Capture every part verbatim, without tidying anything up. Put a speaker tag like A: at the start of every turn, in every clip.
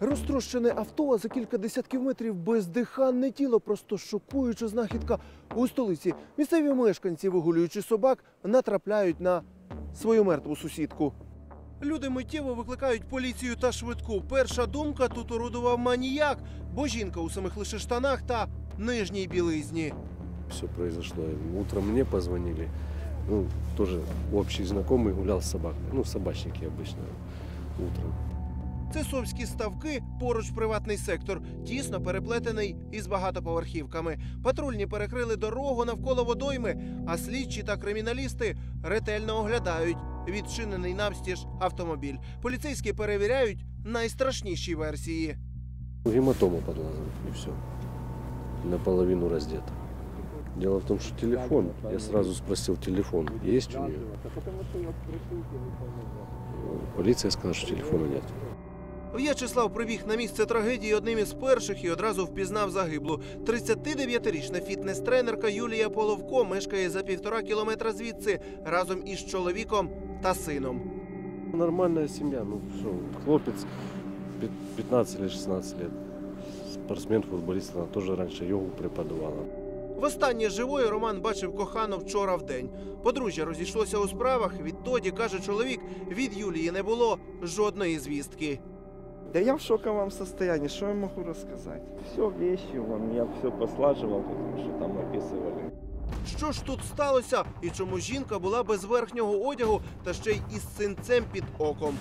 A: Розтрощене авто, а за кілька десятків метрів бездиханне тіло. Просто шокуюча знахідка у столиці. Місцеві мешканці, вигулюючи собак, натрапляють на свою мертву сусідку. Люди миттєво викликають поліцію та швидку. Перша думка – тут орудував маніяк, бо жінка у самих лише штанах та нижній білизні.
B: Все произошло. Утром мне позвонили. Ну, тоже общий знакомый гулял с собакой. Ну, собачники обычно утром.
A: Це Совські ставки, поруч приватний сектор, тісно переплетений із багатоповерхівками. Патрульні перекрили дорогу навколо водойми, а слідчі та криміналісти ретельно оглядають відчинений навстіж автомобіль. Поліцейські перевіряють найстрашніші версії.
B: Гематома под глазом, и все. Наполовину раздета. Дело в том, что телефон, я сразу спросил, телефон есть у нее? Полиция сказала, что телефона нет.
A: В'ячеслав прибіг на місце трагедії одним із перших і одразу впізнав загиблу. тридцятидев'ятирічна фітнес-тренерка Юлія Половко мешкає за півтора кілометра звідси разом із чоловіком та сином.
B: Нормальная семья, ну что, хлопец пятнадцать или шестнадцать лет. Спортсмен, футболист, она тоже раньше йогу преподавала.
A: Востаннє живою Роман бачив кохану вчора вдень. Подружжя розійшлося у справах. Відтоді, каже чоловік, від Юлії не було жодної звістки.
C: Да я в шоковом состоянии, что я могу рассказать? Все вещи, вон, я все послаживал, потому что там описывали.
A: Що ж тут сталося? І чому жінка була без верхнього одягу та ще й із синцем під оком?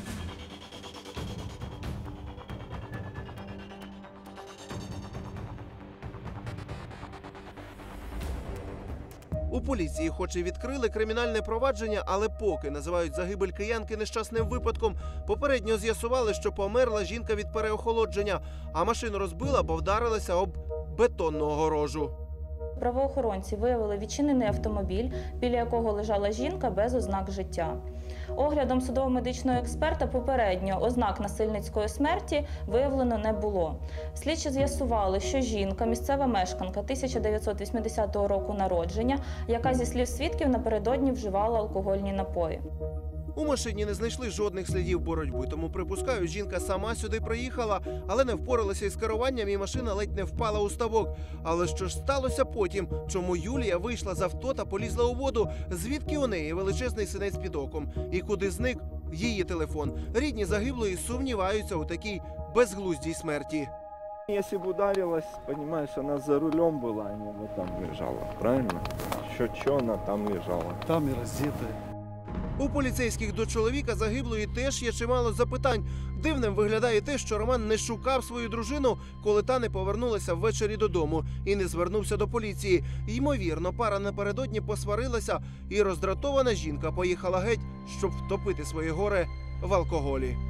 A: У поліції хоч і відкрили кримінальне провадження, але поки називають загибель киянки нещасним випадком. Попередньо з'ясували, що померла жінка від переохолодження, а машину розбила, бо вдарилася об бетонну огорожу.
D: Правоохоронці виявили відчинений автомобіль, біля якого лежала жінка без ознак життя. Оглядом судово-медичного експерта попередньо ознак насильницької смерті виявлено не було. Слідчі з'ясували, що жінка – місцева мешканка тисяча дев'ятсот вісімдесятого року народження, яка, зі слів свідків, напередодні вживала алкогольні напої.
A: У машині не знайшли жодних слідів боротьби, тому припускають, жінка сама сюди приїхала, але не впоралася із керуванням і машина ледь не впала у ставок. Але що ж сталося потім? Чому Юлія вийшла з авто та полізла у воду? Звідки у неї величезний синець під оком? І куди зник її телефон? Рідні загиблої сумніваються у такій безглуздій смерті.
C: Если бы ударилась, понимаешь, она за рулем была, а не вот там лежала, правильно? Что-что она там лежала?
E: Там и раздетая.
A: У поліцейських до чоловіка загиблої теж є чимало запитань. Дивним виглядає те, що Роман не шукав свою дружину, коли та не повернулася ввечері додому і не звернувся до поліції. Ймовірно, пара напередодні посварилася, і роздратована жінка поїхала геть, щоб втопити своє горе в алкоголі.